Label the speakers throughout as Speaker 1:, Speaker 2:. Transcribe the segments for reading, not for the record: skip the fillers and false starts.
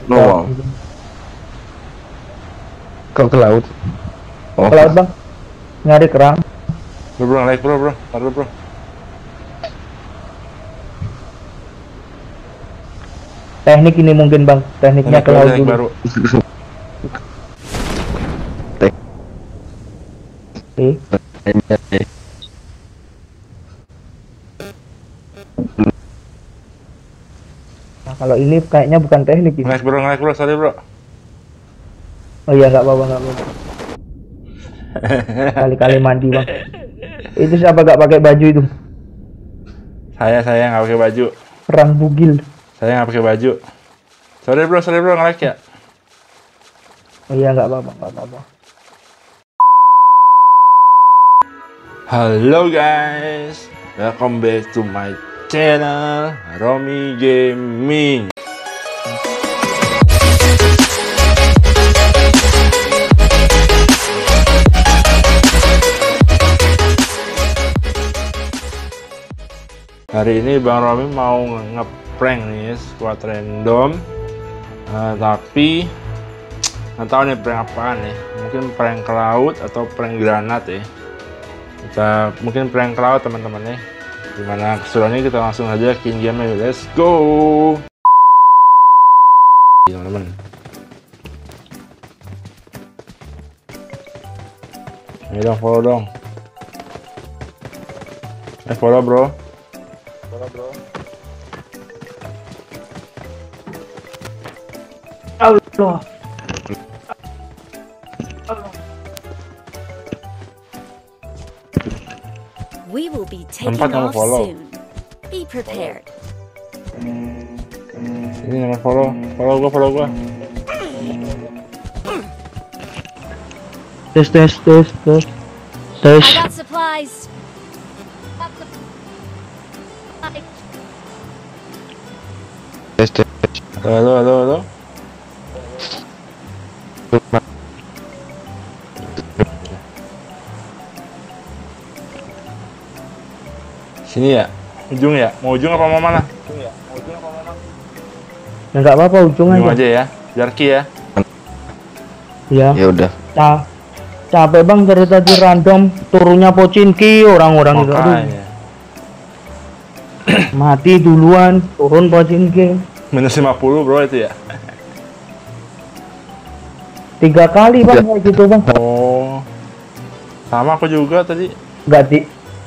Speaker 1: Wow. Kau ke laut?
Speaker 2: Ke laut bang, nyari kerang.
Speaker 3: Bro, naik bro. Taruh bro.
Speaker 2: Teknik ini mungkin bang, tekniknya ke laut dulu.
Speaker 3: Baru.
Speaker 2: Nah, kalau ini kayaknya bukan teknik ini.
Speaker 3: Naik bro, sorry bro.
Speaker 2: Oh iya, nggak apa-apa. Kali-kali mandi bang. Itu siapa gak pakai baju itu?
Speaker 3: Saya nggak pakai baju.
Speaker 2: Perang bugil.
Speaker 3: Saya nggak pakai baju. Sorry bro, nge-lag ya.
Speaker 2: Oh iya, nggak apa-apa.
Speaker 3: Halo guys, welcome back to my channel Romi Gaming. Hari ini Bang Romi mau ngeprank nih squad random, tapi nggak tahu nih prank apaan nih. Mungkin prank ke laut atau prank granat ya. Kita mungkin prank ke laut teman-teman ya. Gimana keseruannya, kita langsung aja ke game nya. Let's go teman-teman. Ayo dong, follow dong. Follow bro.
Speaker 2: Allah.
Speaker 4: We will be taking
Speaker 3: Tempat kamu
Speaker 4: off
Speaker 3: follow.
Speaker 4: soon. Be prepared.
Speaker 3: Ini nama follow gua.
Speaker 2: Tes.
Speaker 4: I got supplies.
Speaker 3: Halo. Sini ya, ujung ya. Mau ujung apa mau mana?
Speaker 2: Ya nggak apa-apa, ujung
Speaker 3: Ujung
Speaker 2: aja.
Speaker 3: aja ya. Jarki ya.
Speaker 2: Ya.
Speaker 1: Ya udah.
Speaker 2: Capek bang dari tadi random turunnya Pocinki orang-orang itu. Aduh,
Speaker 3: Makanya.
Speaker 2: mati duluan, turun Pocinki.
Speaker 3: Minus 50 bro itu ya.
Speaker 2: 3 kali bang
Speaker 1: Ya.
Speaker 2: kayak gitu bang.
Speaker 3: Oh. Sama aku juga tadi.
Speaker 2: Nggak di.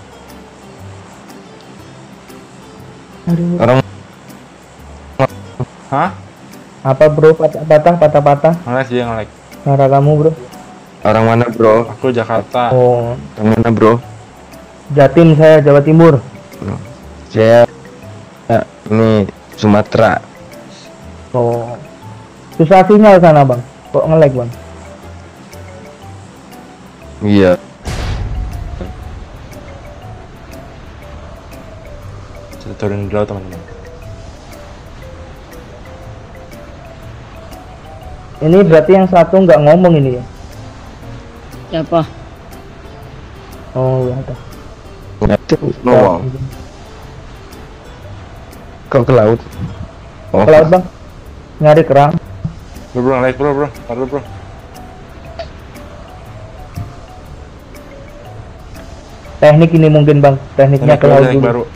Speaker 2: Aduh.
Speaker 1: Orang
Speaker 3: Hah?
Speaker 2: Apa bro, patah-patah
Speaker 3: Nge-lag dia nge-lag.
Speaker 2: suara kamu bro.
Speaker 1: orang mana bro?
Speaker 3: Aku Jakarta.
Speaker 2: Oh,
Speaker 1: Orang mana bro?
Speaker 2: Jatim, saya Jawa Timur.
Speaker 1: Saya ini Sumatera.
Speaker 2: Oh, susah sinyal sana bang, kok nge-lag bang?
Speaker 1: Iya.
Speaker 3: Kita turun dulu teman-teman.
Speaker 2: Ini berarti yang satu nggak ngomong ini ya?
Speaker 5: Siapa?
Speaker 2: Oh ya ada.
Speaker 1: Wow. Kau ke laut? Oh.
Speaker 2: Ke laut bang, nyari kerang.
Speaker 3: Bro, naik bro. Taruh bro.
Speaker 2: Teknik ini mungkin bang, tekniknya ke laut
Speaker 3: Naik
Speaker 2: dulu.
Speaker 3: baru.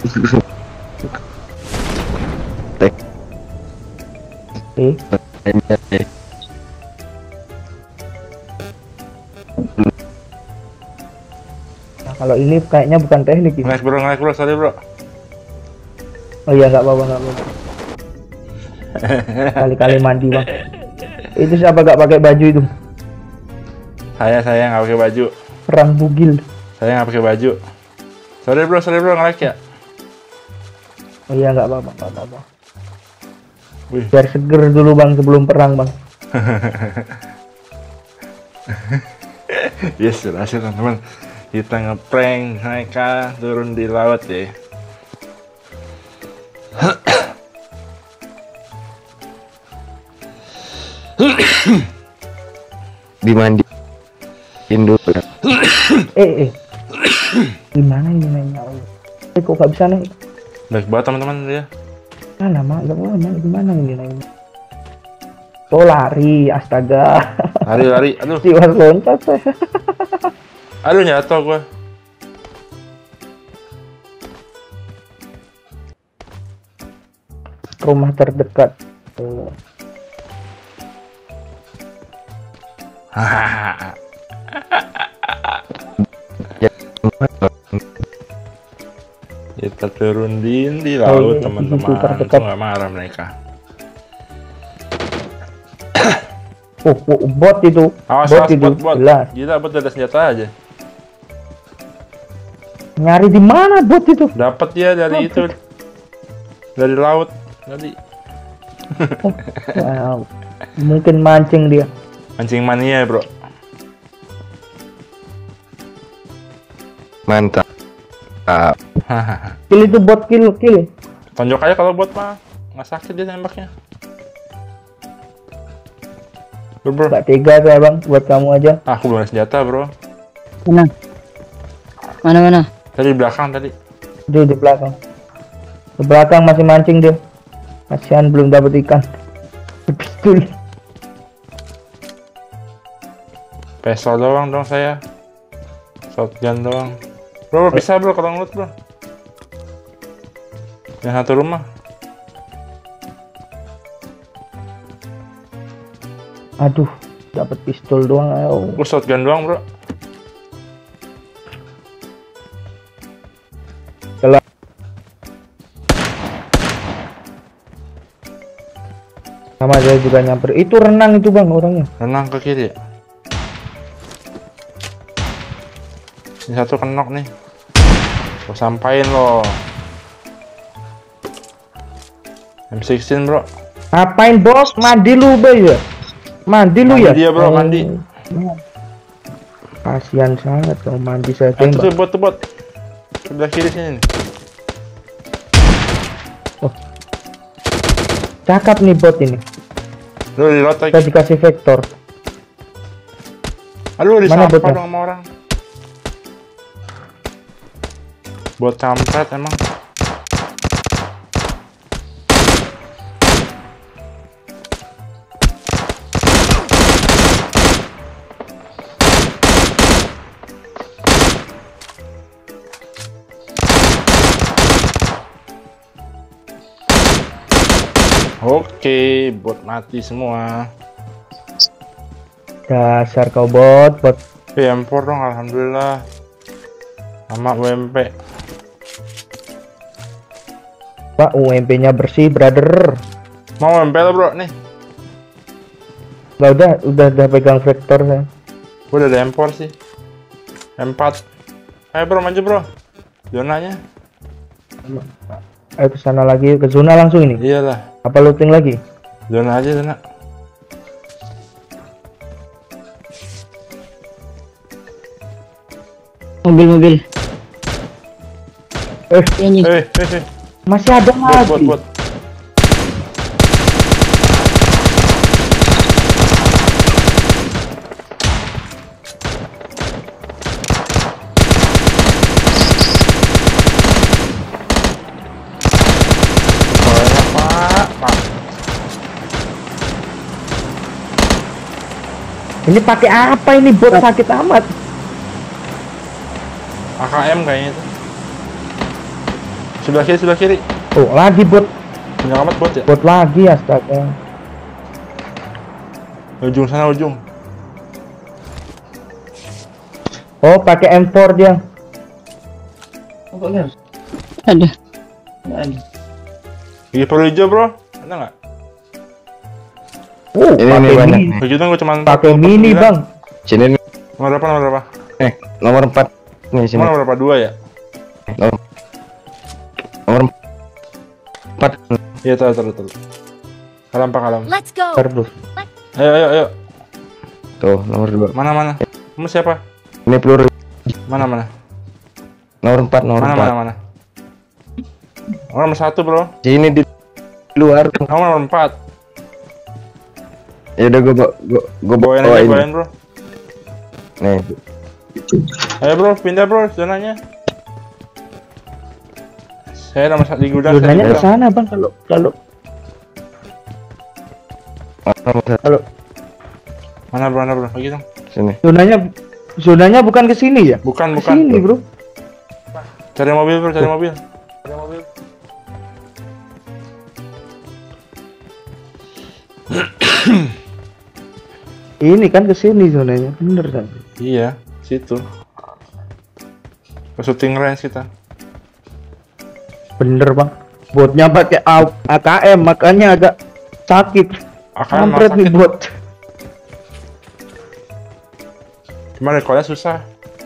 Speaker 2: Nah, kalau ini kayaknya bukan teknik ini.
Speaker 3: Naik bro, sorry bro.
Speaker 2: Oh iya, nggak apa-apa. Kali-kali mandi bang. Itu siapa gak pakai baju itu?
Speaker 3: Saya nggak pakai baju.
Speaker 2: Perang bugil.
Speaker 3: Saya nggak pakai baju. Sorry bro, nge-lag ya.
Speaker 2: Oh iya, nggak apa-apa.
Speaker 3: Wih.
Speaker 2: Biar seger dulu bang sebelum perang bang.
Speaker 3: Yes, berhasil teman-teman. Kita ngeprank mereka turun di laut ya.
Speaker 1: Dimandiin dulu.
Speaker 2: Gimana ini nanya? Kok gak bisa nih?
Speaker 3: Baik banget teman-teman dia.
Speaker 2: Lama, gimana ini nanya? Oh lari, astaga.
Speaker 3: Lari, aduh.
Speaker 2: Tiwas loncat saya.
Speaker 3: Aduh, jatuh gua.
Speaker 2: Rumah terdekat. Oh.
Speaker 3: Kita turun di laut,
Speaker 2: iya,
Speaker 3: teman-teman.
Speaker 2: itu terdekat.
Speaker 3: Itu nggak marah mereka.
Speaker 2: Bot itu.
Speaker 3: Awas,
Speaker 2: Bot
Speaker 3: awas,
Speaker 2: itu.
Speaker 3: bot.
Speaker 2: Jelas.
Speaker 3: Gila, bot ada senjata aja.
Speaker 2: Nyari di mana bot itu?
Speaker 3: Dapat dia dari itu. Dari laut tadi.
Speaker 2: Wow. Mungkin mancing dia.
Speaker 3: Mancing mania, bro.
Speaker 1: Mantap.
Speaker 2: Kill itu bot, kill.
Speaker 3: Tonjok aja kalau bot mah. Nggak sakit dia tembaknya. Bro.
Speaker 2: Gak tega saya bang, buat kamu aja.
Speaker 3: Aku belum ada senjata, bro.
Speaker 5: Mana?
Speaker 3: Tadi di belakang tadi.
Speaker 2: Dia di belakang. Di belakang masih mancing dia. Kasihan belum dapat ikan. Pistol.
Speaker 3: Pistol doang dong saya. Shotgun doang. Bro, bisa bro kalau ngelut, bro. Yang satu rumah.
Speaker 2: Aduh, dapat pistol doang. Ayo.
Speaker 3: Gue shotgun doang, bro.
Speaker 2: Kalau sama saya juga nyamper. Itu renang itu bang orangnya.
Speaker 3: Renang ke kiri ya. Ini satu kenok nih. Gue sampain loh. M16 bro.
Speaker 2: Ngapain bos? Mandi lu bay ya? Mandi lu ya?
Speaker 3: Mandi dia, bro, mandi.
Speaker 2: Kasihan sangat kalau mandi saya
Speaker 3: Itu tuh
Speaker 2: tembak.
Speaker 3: bot. Sebelah kiri sini nih.
Speaker 2: Cakap nih bot ini.
Speaker 3: Lu di lot
Speaker 2: Kita
Speaker 3: lagi.
Speaker 2: dikasih vektor.
Speaker 3: Aduh,
Speaker 2: Mana
Speaker 3: disampar
Speaker 2: botnya?
Speaker 3: dong sama orang. Bot kampret emang. Oke, bot mati semua.
Speaker 2: Dasar kau bot.
Speaker 3: M4 dong, alhamdulillah. Sama UMP.
Speaker 2: Pak, UMP-nya bersih, brother.
Speaker 3: Mau UMP lo, bro, nih.
Speaker 2: Gak udah pegang vektor saya.
Speaker 3: Gue udah ada M4 sih. M4. Ayo bro, maju bro. Zonanya.
Speaker 2: Ayo ke sana lagi, ke zona langsung ini.
Speaker 3: Iyalah.
Speaker 2: Apa looting lagi?
Speaker 3: Zona aja, zona.
Speaker 5: Mobil. Ini.
Speaker 2: Masih ada lagi.
Speaker 3: Bot.
Speaker 2: Ini pakai apa ini bot sakit amat?
Speaker 3: AKM kayaknya itu. Sebelah kiri.
Speaker 2: Oh, lagi bot.
Speaker 3: Punya amat bot ya?
Speaker 2: Bot lagi astaga.
Speaker 3: Ujung sana, ujung.
Speaker 2: Oh, pakai M4 dia.
Speaker 5: Ada.
Speaker 3: Gigi perlu hijau bro? Ada nggak?
Speaker 1: Ini
Speaker 2: pakai
Speaker 1: banyak
Speaker 2: mini.
Speaker 1: nih.
Speaker 3: Begitu gue cuma
Speaker 2: Pakai mini, Bang.
Speaker 1: Sini nih.
Speaker 3: Nomor berapa?
Speaker 1: Nomor 4 nih sini.
Speaker 3: Nomor berapa? 2 ya?
Speaker 1: Nomor 4.
Speaker 3: Iya, taruh. Kalam.
Speaker 4: Let's go.
Speaker 2: Terus.
Speaker 3: Ayo.
Speaker 1: Tuh, nomor 2.
Speaker 3: Mana? Kamu siapa?
Speaker 1: Ini peluru.
Speaker 3: Mana?
Speaker 1: Nomor 4, nomor 4.
Speaker 3: Mana? Nomor 1 bro.
Speaker 1: Sini di luar.
Speaker 3: Nomor 4.
Speaker 1: Ya udah gua
Speaker 3: Bawain bro.
Speaker 1: Nih.
Speaker 3: Ayo bro, pindah bro zonanya. Saya nomor 1 di gudang.
Speaker 2: Zonanya ke sana, Bang, kalau
Speaker 1: Nomor
Speaker 2: Halo.
Speaker 3: Mana bro? Lagi dong.
Speaker 1: Sini.
Speaker 2: Zonanya bukan ke sini ya?
Speaker 3: Bukan.
Speaker 2: Sini, bro.
Speaker 3: Cari mobil bro, cari mobil.
Speaker 2: Ini kan ke sini zonanya. Bener kan?
Speaker 3: Iya, situ. Ke shooting range kita.
Speaker 2: Bener, Bang. Botnya pakai AKM, makanya agak sakit.
Speaker 3: Akan
Speaker 2: Kampret nih
Speaker 3: sakit.
Speaker 2: bot.
Speaker 3: Cuma recoilnya susah,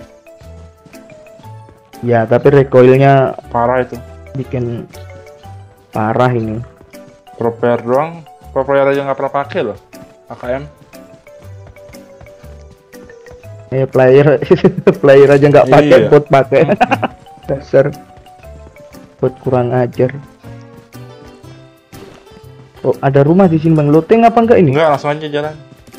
Speaker 2: Ya, tapi recoilnya
Speaker 3: parah itu.
Speaker 2: bikin parah ini.
Speaker 3: Pro player doang, pro player aja nggak pernah pakai loh AKM.
Speaker 2: Player player aja nggak pakai,
Speaker 3: Iya.
Speaker 2: bot pakai. Dasar bot kurang ajar. Oh, ada rumah di sini, Bang. Looting apa enggak ini?
Speaker 3: Enggak, langsung aja jalan.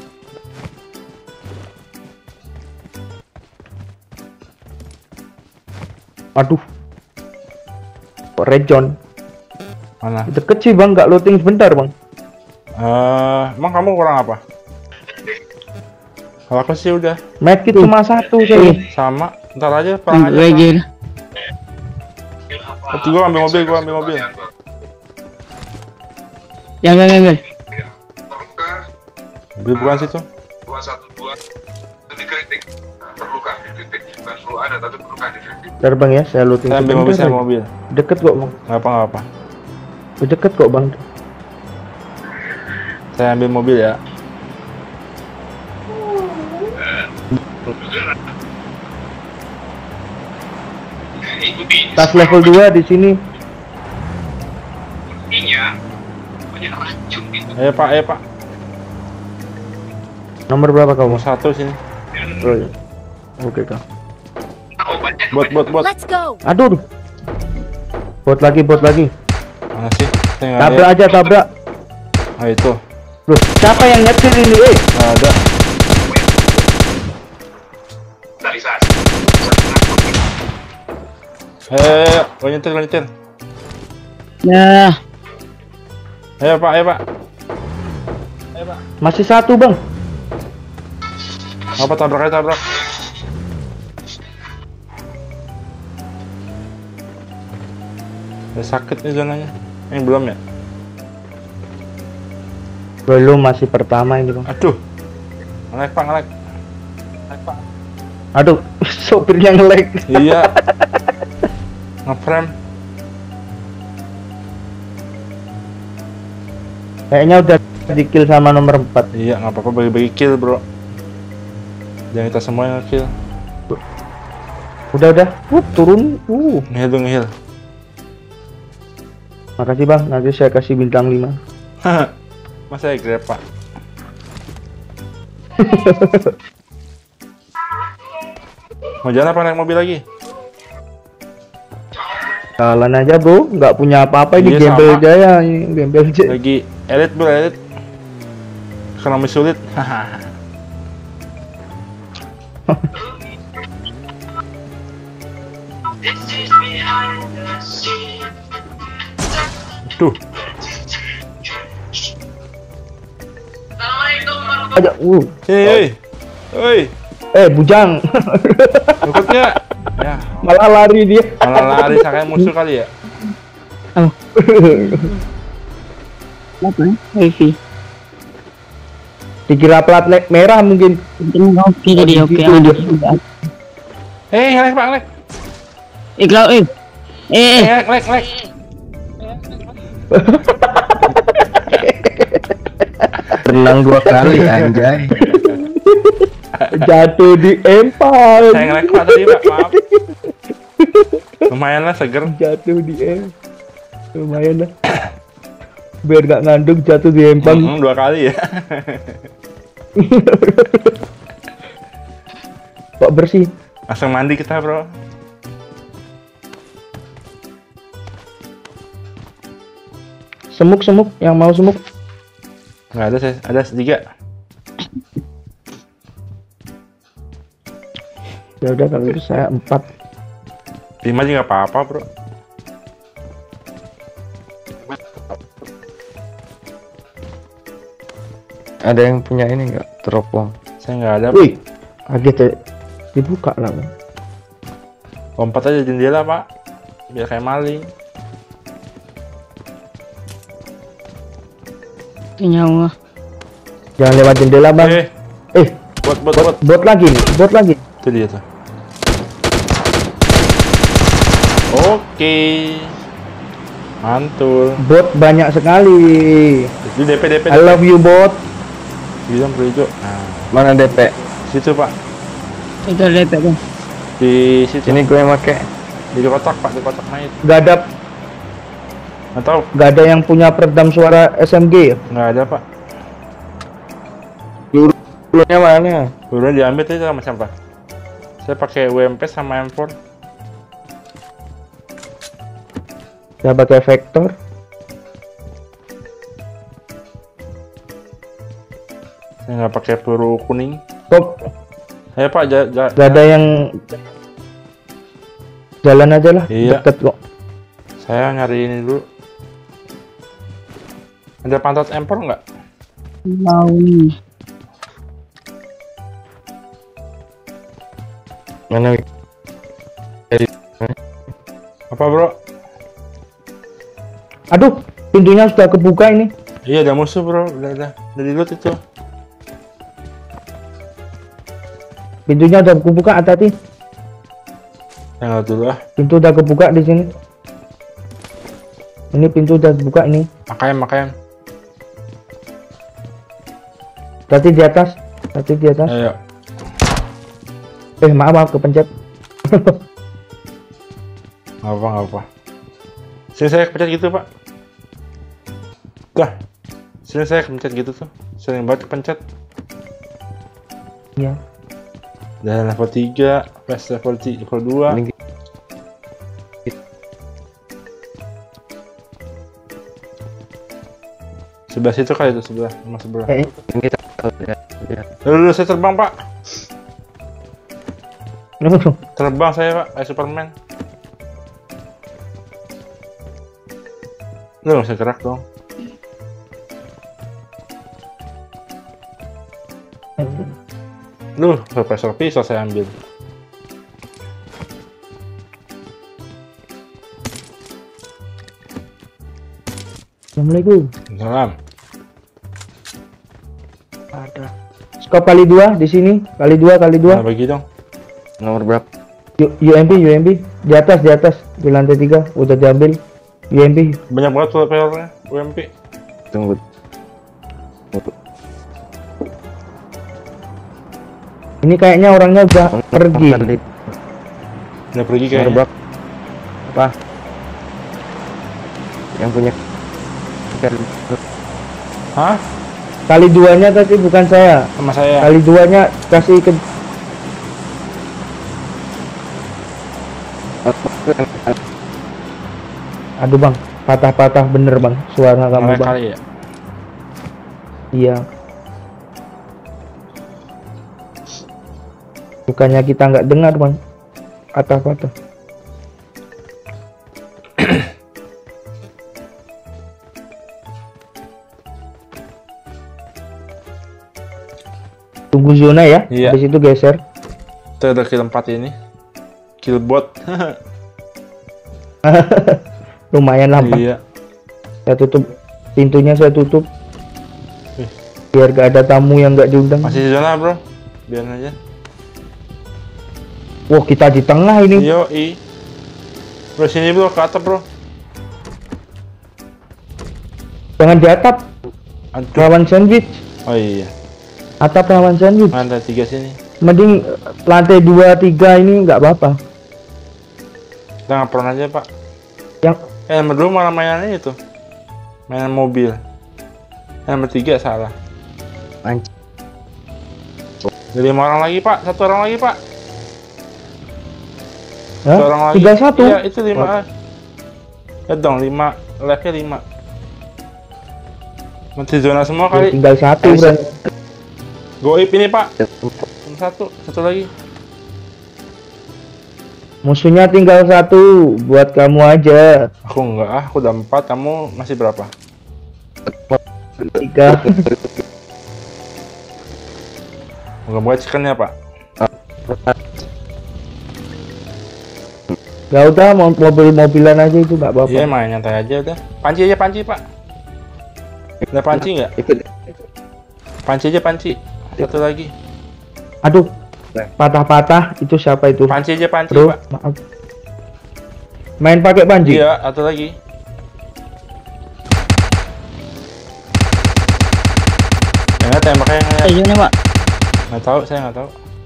Speaker 2: Aduh. Kok region?
Speaker 3: Mana?
Speaker 2: Deket sih, Bang. Nggak looting sebentar, Bang.
Speaker 3: Emang kamu kurang apa? Kalau aku sih udah
Speaker 2: Medkit cuma satu saya.
Speaker 3: sama. Ntar aja perang aja.
Speaker 5: Lagi.
Speaker 3: Nanti gua ambil mobil.
Speaker 5: Yang.
Speaker 3: Mobil bukan situ.
Speaker 6: 212 dikritik. Terluka dikritik. Bukan perlu ada tapi perlukan dikritik.
Speaker 2: Bentar, Bang ya. Saya looting
Speaker 3: Saya ambil mobil,
Speaker 2: sebentar
Speaker 3: saya
Speaker 2: aja.
Speaker 3: mobil.
Speaker 2: Deket kok, Bang.
Speaker 3: Nggak apa.
Speaker 2: Deket kok, Bang.
Speaker 3: Saya ambil mobil ya.
Speaker 2: Tas level 2 di sini.
Speaker 3: Ayo pak.
Speaker 2: Nomor berapa kamu?
Speaker 3: Nomor 1 sini.
Speaker 2: Oh, iya. Oke, Kak.
Speaker 3: Bot.
Speaker 4: Let's go.
Speaker 2: Aduh. Bot lagi.
Speaker 3: Mana sih? Saya nggak
Speaker 2: Tabrak
Speaker 3: lihat.
Speaker 2: aja, tabrak.
Speaker 3: Ah itu.
Speaker 2: Loh, siapa yang nyetir ini?
Speaker 3: Nggak ada. Gua nyetir.
Speaker 5: Ya.
Speaker 3: Ayo pak.
Speaker 2: Masih satu, Bang.
Speaker 3: Apa tabrak. Udah sakit nih zonanya. Ini belum ya?
Speaker 2: Belum, masih pertama ini, Bang.
Speaker 3: Aduh. Nge-lag pak.
Speaker 2: Aduh, sopirnya nge-lag.
Speaker 3: Iya. Nge-frame.
Speaker 2: Kayaknya udah di kill sama nomor 4.
Speaker 3: Iya, nggak apa-apa bagi-bagi kill bro. Jangan kita semua yang kill.
Speaker 2: Udah. Turun.
Speaker 3: Ngehil.
Speaker 2: Makasih, Bang. Nanti saya kasih bintang 5.
Speaker 3: Masa ya grab pak? Mau jalan apa naik mobil lagi?
Speaker 2: Jalan aja, Bro. Nggak punya apa-apa ini,
Speaker 3: Iya,
Speaker 2: gembel
Speaker 3: sama.
Speaker 2: jaya ini, gembel jaya.
Speaker 3: Lagi elit bro, elit. Ekonomi sulit. Tuh,
Speaker 2: Aja,
Speaker 3: hei,
Speaker 2: bujang.
Speaker 3: ikut nggak? Ya,
Speaker 2: Malah lari dia.
Speaker 3: malah lari sakit musuh kali ya.
Speaker 5: Apa? Wifi.
Speaker 2: Dikira plat merah mungkin.
Speaker 5: Oke jadi
Speaker 2: Oh,
Speaker 5: oke.
Speaker 2: di situ
Speaker 5: Ada.
Speaker 3: Lag pak, lag.
Speaker 5: Iklau
Speaker 3: Lag.
Speaker 1: Renang 2 kali anjay.
Speaker 2: Jatuh di empang.
Speaker 3: Saya nge-lag pak tadi pak, maaf. Lumayan lah seger.
Speaker 2: Jatuh di lumayan lah. Biar gak ngandung, jatuh di empang.
Speaker 3: 2 kali ya.
Speaker 2: Kok bersih?
Speaker 3: Langsung mandi kita bro.
Speaker 2: Semuk, yang mau semuk.
Speaker 3: Nggak ada, saya ada 3.
Speaker 2: Ya udah, kalau itu saya 4.
Speaker 3: 5 aja nggak apa-apa bro.
Speaker 1: Ada yang punya ini enggak? Teropong.
Speaker 3: Saya nggak ada.
Speaker 2: Wih, kaget ya. Dibuka lah. Bang.
Speaker 3: Lompat aja jendela pak, biar kayak maling.
Speaker 5: Nyawa.
Speaker 2: Jangan lewat jendela bang.
Speaker 3: Bot.
Speaker 2: Bot lagi nih, bot lagi.
Speaker 3: Itu dia tuh. Oke. Mantul.
Speaker 2: Bot banyak sekali.
Speaker 3: Di DP.
Speaker 2: I love you bot.
Speaker 3: Bilang hijau. Nah,
Speaker 1: Mana DP?
Speaker 3: situ pak.
Speaker 5: Itu ada DP kan.
Speaker 3: Di situ.
Speaker 1: Ini gue yang pakai.
Speaker 3: Di kotak pak, di kotak night. Atau
Speaker 2: Gak ada yang punya peredam suara SMG ya?
Speaker 3: nggak ada pak.
Speaker 1: Pelurunya mana?
Speaker 3: Udah diambil tadi sama siapa? Saya pakai UMP sama M4.
Speaker 2: Saya pakai vektor.
Speaker 3: Saya nggak pakai peluru kuning.
Speaker 2: Kok
Speaker 3: Ayo pak,
Speaker 2: gak ada yang jalan aja lah,
Speaker 3: Iya.
Speaker 2: deket kok.
Speaker 3: saya nyari ini dulu. Ada pantat M4 nggak?
Speaker 5: Mau nih.
Speaker 1: Mana?
Speaker 3: Apa bro?
Speaker 2: Aduh, pintunya sudah kebuka ini.
Speaker 3: Iya ada musuh bro, udah di loot itu.
Speaker 2: Pintunya udah kebuka, hati-hati.
Speaker 3: Saya nggak dulu lah.
Speaker 2: Pintu udah kebuka di sini. Ini pintu udah kebuka ini.
Speaker 3: Makanya.
Speaker 2: Berarti di atas. Berarti di atas.
Speaker 3: Ayo.
Speaker 2: Maaf kepencet.
Speaker 3: Nggak apa. Sini saya kepencet gitu pak. Dah. Sini saya kepencet gitu tuh. Sering banget kepencet.
Speaker 2: Iya.
Speaker 3: Dan level 3, plus level 2.
Speaker 1: Ini
Speaker 3: Sebelah situ kali itu, sebelah.
Speaker 1: kita ya.
Speaker 3: Dulu saya terbang pak. Terbang saya pak, kayak Superman. Lu nggak usah gerak dong. Lu suppressor pisau saya ambil.
Speaker 2: Assalamualaikum.
Speaker 3: Salam.
Speaker 2: Ada. Skop kali 2 di sini. Kali 2.
Speaker 3: Nah, bagi dong.
Speaker 1: Nomor berapa?
Speaker 2: UMP di atas di lantai 3 udah diambil. UMP.
Speaker 3: Banyak banget tuh player-nya UMP.
Speaker 1: Tunggu.
Speaker 2: Ini kayaknya orangnya udah pergi.
Speaker 3: Udah pergi
Speaker 1: Nomor
Speaker 3: kayaknya.
Speaker 1: berapa? Apa? Yang punya
Speaker 3: Hah?
Speaker 2: Kali 2-nya tadi bukan saya.
Speaker 3: Sama saya.
Speaker 2: Kali 2-nya kasih ke Aduh bang, patah-patah bener bang suara kamu bang.
Speaker 3: Kali ya.
Speaker 2: Iya. Bukannya kita nggak dengar bang, patah-patah. Tunggu zona ya,
Speaker 3: Iya.
Speaker 2: habis itu geser.
Speaker 3: Itu ada kill 4 ini. Kill bot.
Speaker 2: Lumayan lah bang.
Speaker 3: Iya.
Speaker 2: Saya tutup pintunya, saya tutup.
Speaker 3: Ih.
Speaker 2: Biar gak ada tamu yang nggak diundang.
Speaker 3: Masih di zona bro. Biar aja.
Speaker 2: Wah kita di tengah ini.
Speaker 3: Yoi. Bro sini bro, ke atap bro.
Speaker 2: Jangan di atap,
Speaker 3: Aduh.
Speaker 2: lawan sandwich.
Speaker 3: Oh iya.
Speaker 2: Atap lawan sandwich.
Speaker 3: Lantai 3 sini.
Speaker 2: Mending lantai 2, 3 ini nggak apa-apa.
Speaker 3: Kita ngapron aja pak.
Speaker 2: Yang
Speaker 3: Nomor 2 malah mainannya itu. Mainan mobil. Nomor 3 salah.
Speaker 1: Anjir.
Speaker 3: Jadi 5 orang lagi pak. 1 orang lagi pak.
Speaker 2: Hah?
Speaker 3: 1 orang lagi.
Speaker 2: Tinggal 1.
Speaker 3: Iya itu 5. Ya dong 5. Live-nya 5. Nanti zona semua
Speaker 2: Ya,
Speaker 3: kali.
Speaker 2: tinggal 1 berarti.
Speaker 3: Goib ini pak. 1 lagi.
Speaker 2: Musuhnya tinggal 1 buat kamu aja.
Speaker 3: Aku enggak ah, aku udah 4. Kamu masih berapa?
Speaker 2: 3.
Speaker 3: Moga-moga chicken ya, Pak.
Speaker 2: Gak udah, mau mobil-mobilan aja itu gak apa-apa.
Speaker 3: Iya, main nyantai aja udah. Panci aja, panci, Pak. Ada panci nggak?
Speaker 1: Ikut.
Speaker 3: Panci aja, panci. Satu lagi.
Speaker 2: Aduh, patah-patah. Itu siapa itu?
Speaker 3: Panci aja, panci,
Speaker 2: Bro,
Speaker 3: Pak.
Speaker 2: maaf. Main pakai panci?
Speaker 3: Iya, satu lagi. Yang tembaknya yang
Speaker 5: Ayo nih Pak.
Speaker 3: nggak tahu, saya nggak tahu.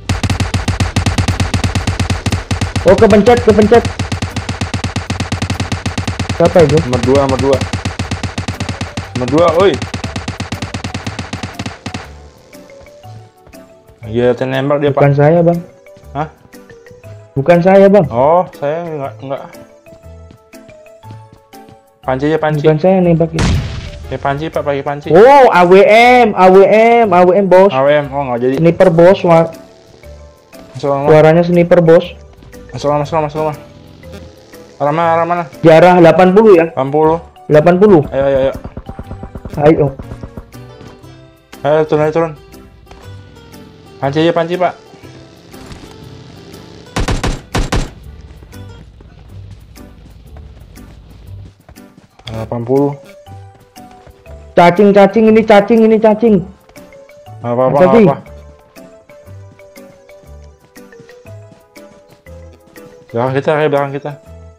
Speaker 2: Oh, kepencet. Siapa itu?
Speaker 3: Nomor dua. Oi. Iya, nembak dia,
Speaker 2: Bukan
Speaker 3: Pak.
Speaker 2: saya, Bang.
Speaker 3: Hah?
Speaker 2: Bukan saya, Bang.
Speaker 3: Oh, saya nggak. Panci aja, panci.
Speaker 2: Bukan saya nembakin.
Speaker 3: Pakai panci, Pak, pakai panci.
Speaker 2: Oh, AWM, bos.
Speaker 3: AWM, oh nggak jadi.
Speaker 2: Sniper, bos.
Speaker 3: Masuk rumah,
Speaker 2: Suaranya sniper, bos.
Speaker 3: masuk rumah. Arah mana?
Speaker 2: Jarak 80 ya?
Speaker 3: 80.
Speaker 2: 80.
Speaker 3: Ayo.
Speaker 2: Ayo.
Speaker 3: Ayo, turun. Panci aja, panci, Pak. Ayo, 80.
Speaker 2: Cacing, ini cacing.
Speaker 3: Nggak apa-apa,
Speaker 2: Tadi.
Speaker 3: nggak apa. Belakang kita.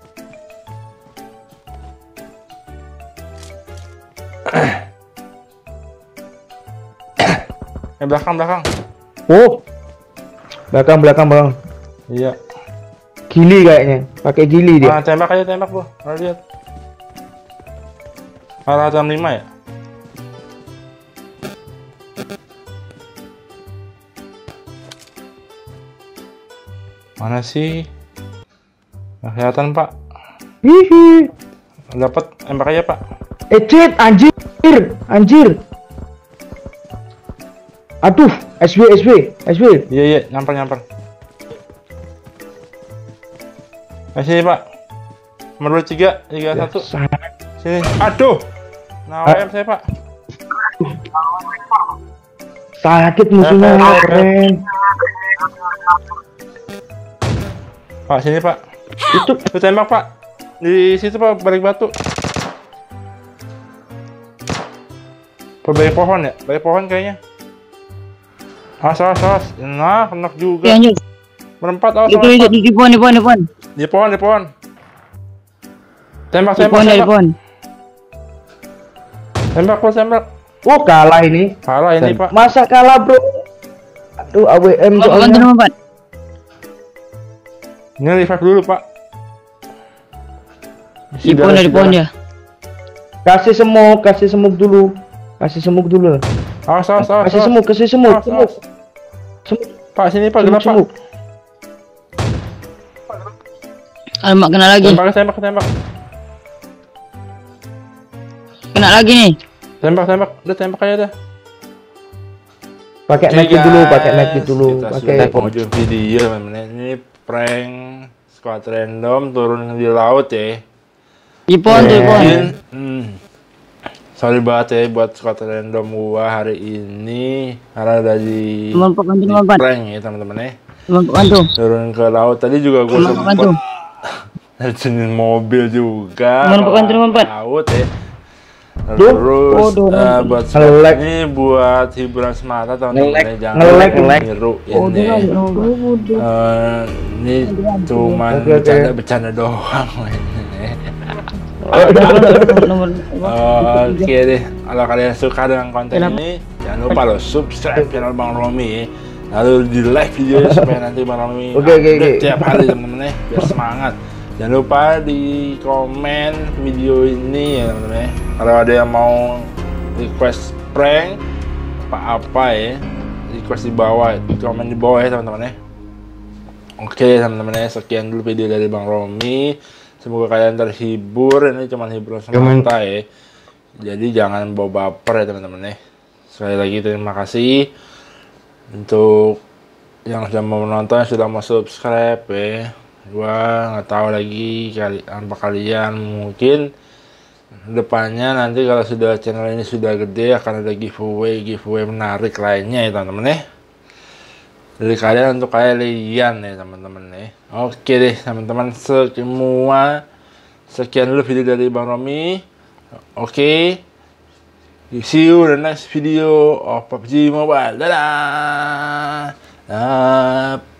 Speaker 3: Belakang.
Speaker 2: Oh. Belakang, Bang.
Speaker 3: Iya.
Speaker 2: Gili kayaknya. Pakai gili dia.
Speaker 3: Tembak aja, bro. Lihat. Arah jam 5 ya? Mana sih? Nggak kelihatan, Pak.
Speaker 2: Hihi.
Speaker 3: Dapat, tembak aja, Pak.
Speaker 2: Cit, anjir. Aduh, SW.
Speaker 3: Iya, nyamper. Sini, Pak. Nomor 3, 1. Sini. Aduh. Nah, saya, Pak.
Speaker 2: Sakit musuhnya, keren.
Speaker 3: Pak, sini, Pak. Itu tembak, Pak. Di situ, Pak, balik batu. Balik pohon ya? Balik pohon kayaknya. Awas. Nah, kena juga.
Speaker 5: Lanjut.
Speaker 3: Berempat, awas.
Speaker 5: Itu di pohon.
Speaker 3: Di pohon. Tembak.
Speaker 5: Pohon.
Speaker 3: Tembak.
Speaker 2: Oh, kalah ini.
Speaker 3: Kalah ini, Pak.
Speaker 2: Masa kalah, bro? Aduh, AWM
Speaker 5: Bantu
Speaker 2: soalnya.
Speaker 5: nomor 4.
Speaker 3: Ini revive dulu, Pak.
Speaker 5: Di pohon ya.
Speaker 2: Kasih semuk dulu.
Speaker 3: Awas.
Speaker 2: Kasih semuk.
Speaker 3: Awas. Pak, sini, Pak. Kenapa?
Speaker 2: Semuk.
Speaker 5: Alamak, kena lagi.
Speaker 3: Tembak.
Speaker 5: Kena lagi nih.
Speaker 3: Tembak. Udah tembak aja dah.
Speaker 2: Pakai
Speaker 3: Oke,
Speaker 2: medkit dulu,
Speaker 3: guys,
Speaker 2: pakai medkit dulu.
Speaker 3: Kita
Speaker 2: Pakai
Speaker 3: sudah penghujung video, teman-teman. Ini prank squad random turun di laut ya.
Speaker 5: Di pohon.
Speaker 3: Mungkin, sorry banget ya buat squad random gua hari ini karena udah di
Speaker 5: Nomor 4.
Speaker 3: prank ya, teman-teman ya.
Speaker 5: Bantu.
Speaker 3: Turun ke laut tadi juga gua
Speaker 5: Bantu.
Speaker 3: sempat ngerjain mobil juga.
Speaker 5: Nomor 4.
Speaker 3: Laut ya.
Speaker 2: Duh.
Speaker 3: Terus
Speaker 2: Duh.
Speaker 3: buat
Speaker 2: Nge-lag.
Speaker 3: ini buat hiburan semata teman-teman ya. Jangan
Speaker 2: Nge-lag.
Speaker 3: niru ini. Ini cuman
Speaker 2: Oke.
Speaker 3: bercanda doang.
Speaker 5: Nomor.
Speaker 3: Oke deh, kalau kalian suka dengan konten ini, jangan lupa lo subscribe channel Bang Romi, lalu di like videonya supaya nanti Bang Romi
Speaker 2: Oke.
Speaker 3: update tiap hari temen-temen ya, biar semangat. Jangan lupa di komen video ini ya temen-temen ya. Kalau ada yang mau request prank apa ya, request di bawah, komen di bawah ya teman-teman ya. Oke teman-teman ya, sekian dulu video dari Bang Romi. Semoga kalian terhibur, ini cuma hiburan semata ya. Jadi jangan bawa baper ya teman-teman ya. Sekali lagi terima kasih untuk yang sudah mau menonton, sudah mau subscribe ya. Gua nggak tahu lagi apa kalian, mungkin depannya nanti kalau sudah channel ini sudah gede akan ada giveaway menarik lainnya ya teman-teman ya. dari kalian untuk kalian ya teman-teman ya. Oke deh teman-teman semua, sekian dulu video dari Bang Romi. Oke, see you in the next video of PUBG Mobile. Dadah.